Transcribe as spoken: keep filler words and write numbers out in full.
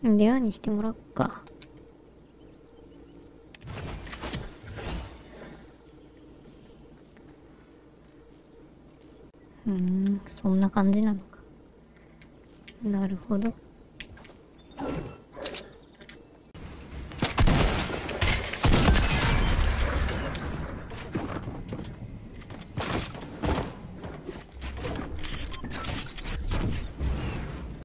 レアにしてもらおっか。うーん、そんな感じなのか。なるほど。